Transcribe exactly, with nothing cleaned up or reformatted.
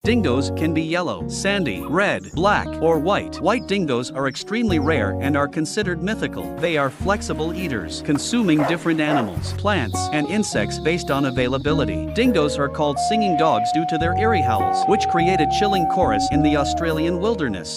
Dingoes can be yellow, sandy, red, black, or white. White dingoes are extremely rare and are considered mythical. They are flexible eaters, consuming different animals, plants, and insects based on availability. Dingoes are called singing dogs due to their eerie howls, which create a chilling chorus in the Australian wilderness.